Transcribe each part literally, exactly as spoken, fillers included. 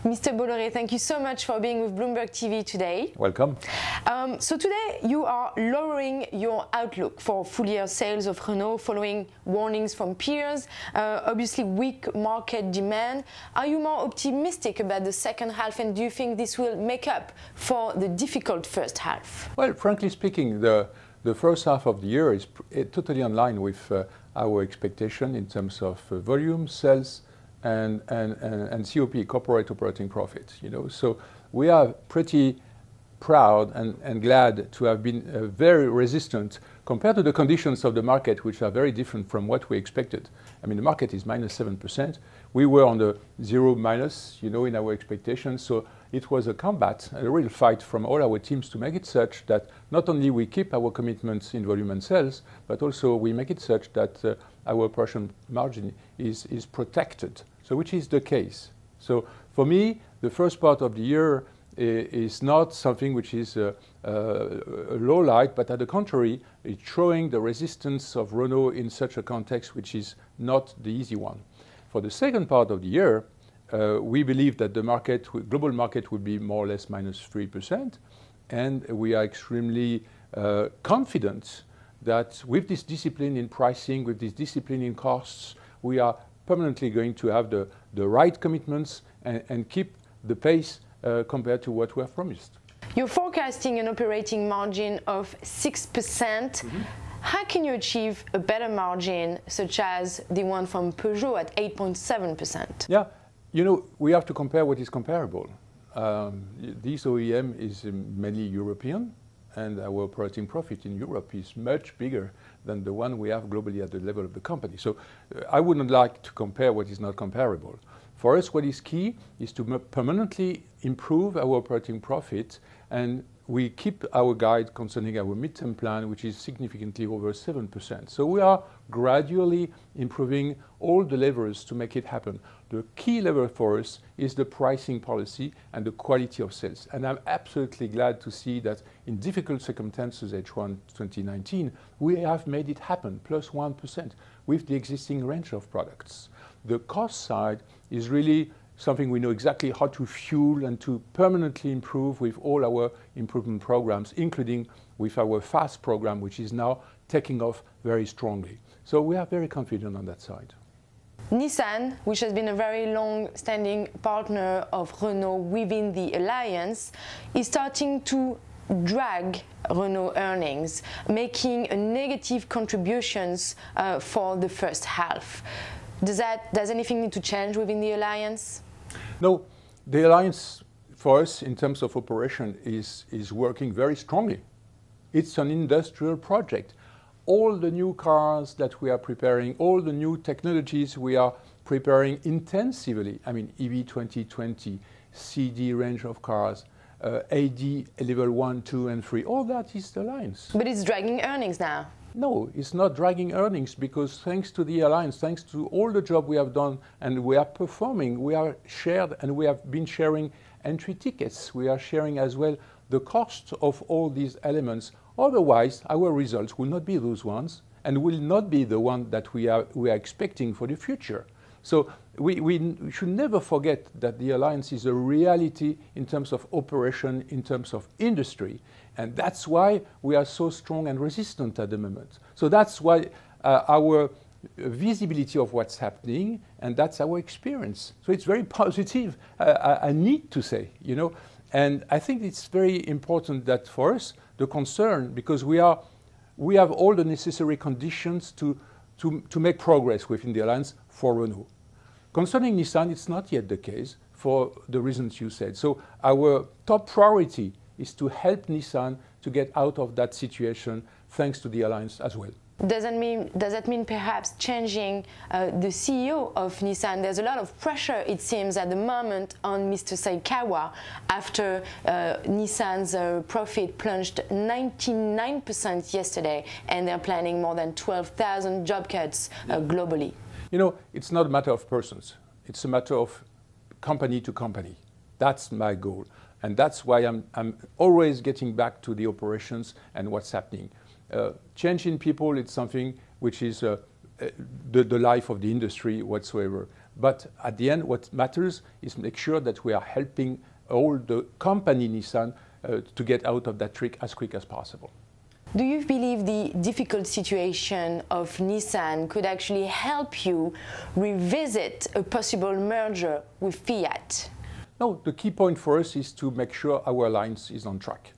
Mister Bolloré, thank you so much for being with Bloomberg T V today. Welcome. Um, so today you are lowering your outlook for full-year sales of Renault following warnings from peers, uh, obviously weak market demand. Are you more optimistic about the second half, and do you think this will make up for the difficult first half? Well, frankly speaking, the, the first half of the year is pr totally in line with uh, our expectation in terms of uh, volume, sales, and, and, and, and C O P, corporate operating profit. You know, so we are pretty proud and, and glad to have been uh, very resistant compared to the conditions of the market, which are very different from what we expected. I mean, the market is minus seven percent. We were on the zero minus, you know, in our expectations. So it was a combat, a real fight from all our teams to make it such that not only we keep our commitments in volume and sales, but also we make it such that uh, our operation margin is, is protected, so which is the case. So for me, the first part of the year is not something which is a, a, a low light, but at the contrary, it's showing the resistance of Renault in such a context which is not the easy one. For the second part of the year, uh, we believe that the market, global market will be more or less minus three percent, and we are extremely uh, confident that with this discipline in pricing, with this discipline in costs, we are permanently going to have the, the right commitments and, and keep the pace Uh, compared to what we have promised. You're forecasting an operating margin of six percent. Mm-hmm. How can you achieve a better margin, such as the one from Peugeot at eight point seven percent? Yeah, you know, we have to compare what is comparable. Um, this O E M is mainly European, and our operating profit in Europe is much bigger than the one we have globally at the level of the company. So uh, I wouldn't like to compare what is not comparable. For us, what is key is to permanently improve our operating profit, and we keep our guide concerning our midterm plan, which is significantly over seven percent. So we are gradually improving all the levers to make it happen. The key lever for us is the pricing policy and the quality of sales. And I'm absolutely glad to see that in difficult circumstances, H one twenty nineteen, we have made it happen, plus one percent, with the existing range of products. The cost side is really something we know exactly how to fuel and to permanently improve with all our improvement programs, including with our FAST program, which is now taking off very strongly. So we are very confident on that side. Nissan, which has been a very long-standing partner of Renault within the alliance, is starting to drag Renault earnings, making a negative contributions uh, for the first half. Does that, does anything need to change within the alliance? No, the alliance for us in terms of operation is, is working very strongly. It's an industrial project. All the new cars that we are preparing, all the new technologies we are preparing intensively, I mean E V twenty twenty, C D range of cars, uh, A D level one, two and three, all that is the alliance. But it's dragging earnings now. No, it's not dragging earnings, because thanks to the alliance, thanks to all the job we have done and we are performing, we are shared and we have been sharing entry tickets. We are sharing as well the cost of all these elements. Otherwise, our results will not be those ones and will not be the one that we are, we are expecting for the future. So we, we should never forget that the alliance is a reality in terms of operation, in terms of industry. And that's why we are so strong and resistant at the moment. So that's why uh, our visibility of what's happening, and that's our experience. So it's very positive, uh, I, I need to say, you know. And I think it's very important that for us, the concern, because we are, we have all the necessary conditions to, to, to make progress within the alliance for Renault. Concerning Nissan, it's not yet the case for the reasons you said. So our top priority is to help Nissan to get out of that situation thanks to the alliance as well. Does that mean, does that mean perhaps changing uh, the C E O of Nissan? There's a lot of pressure, it seems, at the moment on Mister Saikawa after uh, Nissan's uh, profit plunged ninety-nine percent yesterday, and they're planning more than twelve thousand job cuts uh, globally. You know, it's not a matter of persons. It's a matter of company to company. That's my goal. And that's why I'm, I'm always getting back to the operations and what's happening. Uh, change in people, it's something which is uh, uh, the, the life of the industry whatsoever. But at the end, what matters is make sure that we are helping all the company Nissan uh, to get out of that trick as quick as possible. Do you believe the difficult situation of Nissan could actually help you revisit a possible merger with Fiat? No, the key point for us is to make sure our alliance is on track.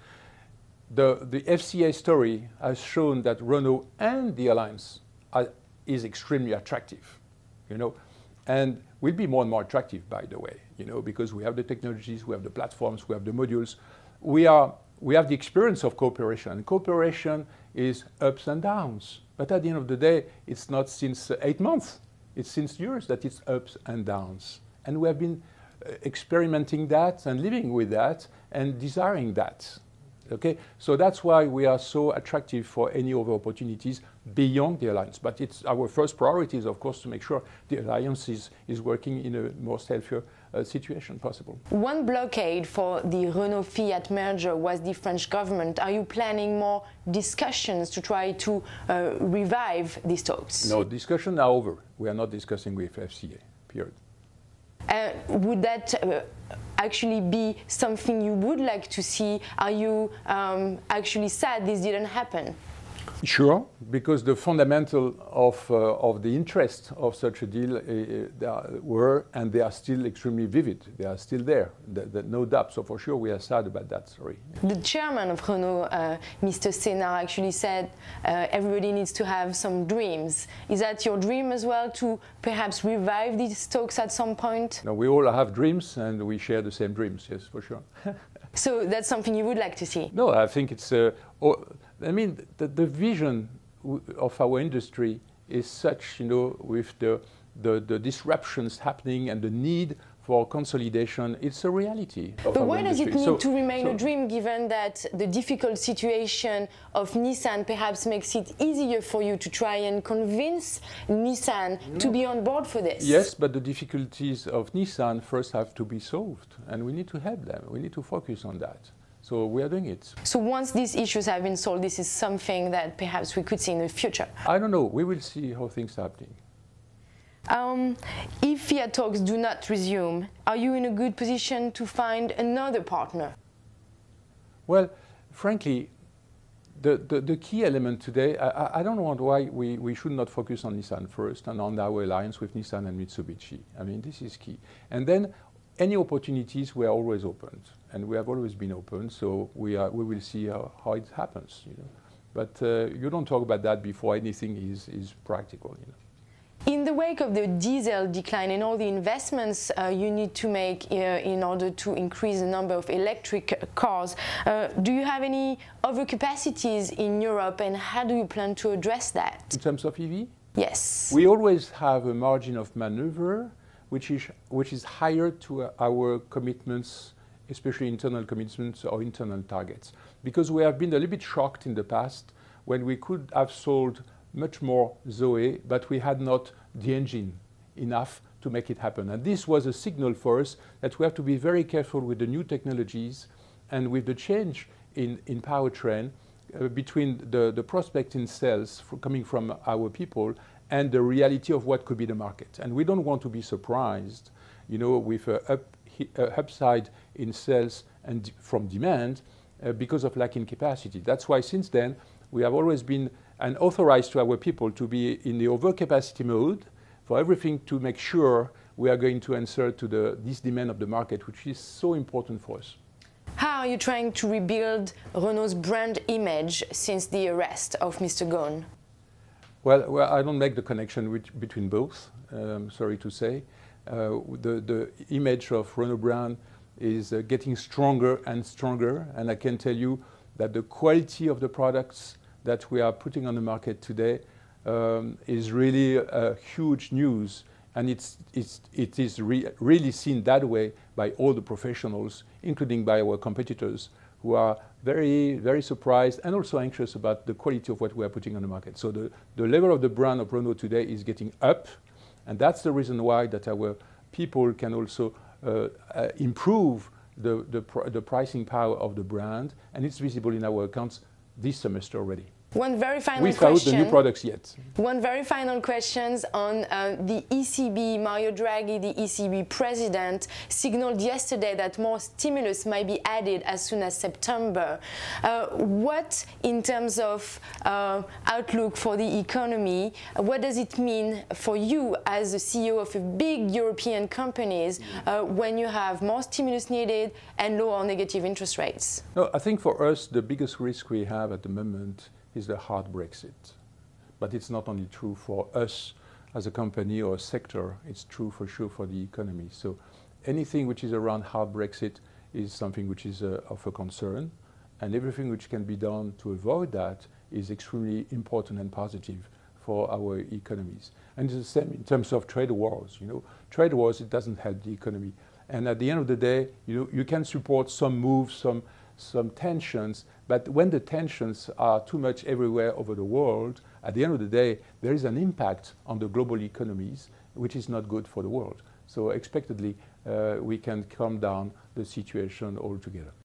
The, the F C A story has shown that Renault and the alliance are, is extremely attractive, you know, and will be more and more attractive, by the way, you know, because we have the technologies, we have the platforms, we have the modules. We are We have the experience of cooperation, and cooperation is ups and downs. But at the end of the day, it's not since uh, eight months. It's since years that it's ups and downs. And we have been uh, experimenting that and living with that and desiring that. Okay? So that's why we are so attractive for any other opportunities beyond the alliance. But it's our first priority is, of course, to make sure the alliance is, is working in a most healthier uh, situation possible. One blockade for the Renault-Fiat merger was the French government. Are you planning more discussions to try to uh, revive these talks? No, discussions are over. We are not discussing with F C A, period. Uh, would that uh, actually be something you would like to see? Are you um, actually sad this didn't happen? Sure, because the fundamental of, uh, of the interest of such a deal uh, they are, were, and they are still extremely vivid. They are still there, the, the, no doubt. So for sure we are sad about that, sorry. The chairman of Renault, uh, Mister Senard, actually said uh, everybody needs to have some dreams. Is that your dream as well, to perhaps revive these talks at some point? No, we all have dreams, and we share the same dreams, yes, for sure. So that's something you would like to see? No, I think it's... Uh, oh, I mean, the, the vision w of our industry is such, you know, with the, the, the disruptions happening and the need for consolidation, it's a reality. But why does it need so, to remain so a dream, given that the difficult situation of Nissan perhaps makes it easier for you to try and convince Nissan no. to be on board for this? Yes, but the difficulties of Nissan first have to be solved, and we need to help them. We need to focus on that. So we are doing it. So once these issues have been solved, this is something that perhaps we could see in the future? I don't know. We will see how things are happening. Um, if Fiat talks do not resume, are you in a good position to find another partner? Well, frankly, the, the, the key element today, I, I don't know why we, we should not focus on Nissan first and on our alliance with Nissan and Mitsubishi. I mean, this is key. And then any opportunities were always opened, and we have always been open, so we, are, we will see how, how it happens. You know. But uh, you don't talk about that before anything is, is practical. You know. In the wake of the diesel decline and all the investments uh, you need to make uh, in order to increase the number of electric cars, uh, do you have any overcapacities in Europe, and how do you plan to address that? In terms of E V? Yes. We always have a margin of maneuver which is, which is higher to uh, our commitments, especially internal commitments or internal targets. Because we have been a little bit shocked in the past when we could have sold much more Zoe, but we had not the engine enough to make it happen. And this was a signal for us that we have to be very careful with the new technologies and with the change in, in powertrain uh, between the, the prospect in sales for coming from our people and the reality of what could be the market. And we don't want to be surprised, you know, with an up, uh, upside in sales and from demand uh, because of lacking capacity. That's why since then we have always been and authorized to our people to be in the overcapacity mode for everything to make sure we are going to answer to the, this demand of the market, which is so important for us. How are you trying to rebuild Renault's brand image since the arrest of Mister Ghosn? Well, well, I don't make the connection with, between both, um, sorry to say. Uh, the, the image of Renault brand is uh, getting stronger and stronger, and I can tell you that the quality of the products that we are putting on the market today um, is really uh, huge news, and it's, it's, it is re really seen that way by all the professionals, including by our competitors, who are very, very surprised and also anxious about the quality of what we are putting on the market. So the, the level of the brand of Renault today is getting up, and that's the reason why that our people can also uh, uh, improve the, the, pr the pricing power of the brand, and it's visible in our accounts this semester already. One very final without question. the new products yet. One very final question on uh, the E C B. Mario Draghi, the E C B president, signaled yesterday that more stimulus might be added as soon as September. Uh, what, in terms of uh, outlook for the economy, what does it mean for you as the C E O of a big European companies uh, when you have more stimulus needed and lower negative interest rates? No, I think for us the biggest risk we have at the moment is the hard Brexit. But it's not only true for us as a company or a sector, it's true for sure for the economy. So anything which is around hard Brexit is something which is uh, of a concern, and everything which can be done to avoid that is extremely important and positive for our economies. And it's the same in terms of trade wars. You know, trade wars, it doesn't help the economy. And at the end of the day, you, you can support some moves, some some tensions, but when the tensions are too much everywhere over the world, at the end of the day, there is an impact on the global economies, which is not good for the world. So expectedly, uh, we can calm down the situation altogether.